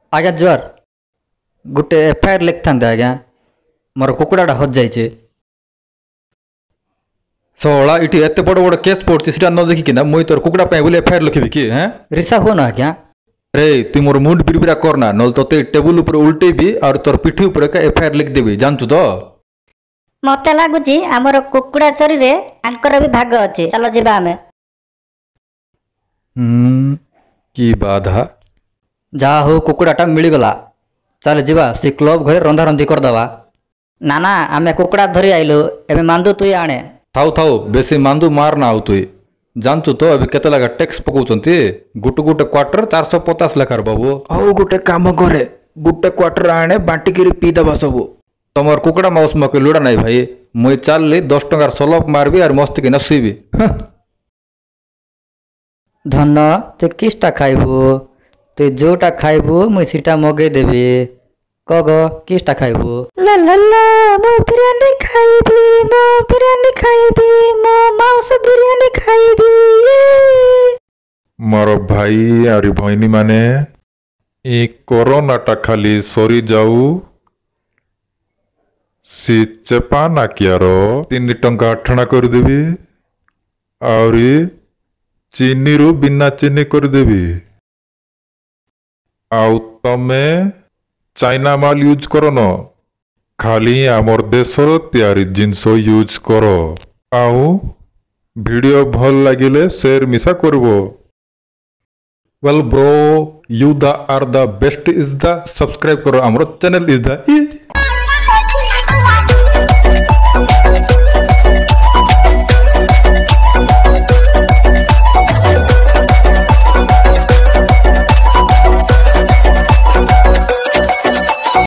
आज्ञा जुआर गोटे एफआईआर लिखता आज्ञा मोर कुकुड़ाटा हज जाइए शला इटी एत बड़ बड़ केस पड़ती न देखिकिना मुई तोर कुकुड़ा बोले एफआईआर लिखी कि हाँ रिसा हुआ ना आज्ञा रे तुम मोर मुंड बिरबिरा करना नल ते टेबुल उपर उल्टेबी और तोर पिठी उपर एफआईआर लिखिदेवी जानचु तो मते लागुची आमर कुकुड़ा चोरी रे आंकर भी भाग अच्छे चलो जीवा आमे की बाधा जहा हो कुकुड़ाटा मिलगला चल जीवा से क्लब घरे रंधा रंधी करदवा ना ना आमे कुकुड़ा धरी आइलु एबे मांदू तुई आणे थाउ थाउ बेसी मांदू मार ना आउ तुई जानचु तो अभी केते लगा टैक्स पकाउचंती गुटे गुटे क्वार्टर 450 लेखार बाबू हौ गोटे काम करे गुटे क्वार्टर आने बांटिकी पी दबा सबू तमर कुकुड़ा माउस मके लुड़ा नाई भाई मुई चलली 10 टंकार सलप मारबी और मस्ती की नसीबी धन तु किसटा खाइबू तु जोटा खाइबू मुई सीटा मगे देबी कग किसटा खाइबू ला ला ला मो बिरयानी खाइबी मो मांस बिरयानी खाइबी मोर भाई आरी भैनी माने ए कोरोनाटा खाली सरी जाऊ सी चेपा नाकियार 3 टंका अठना करदेवी आउरी चीनी रु बिना चीनी करदेवी आउ तमे चाइना माल यूज करो न खाली आमर देशर तैयारी जिनस यूज करो आउ वीडियो भल लगिले शेयर मिसा करबो well bro you the are the best is the subscribe करो आमर चैनल इज द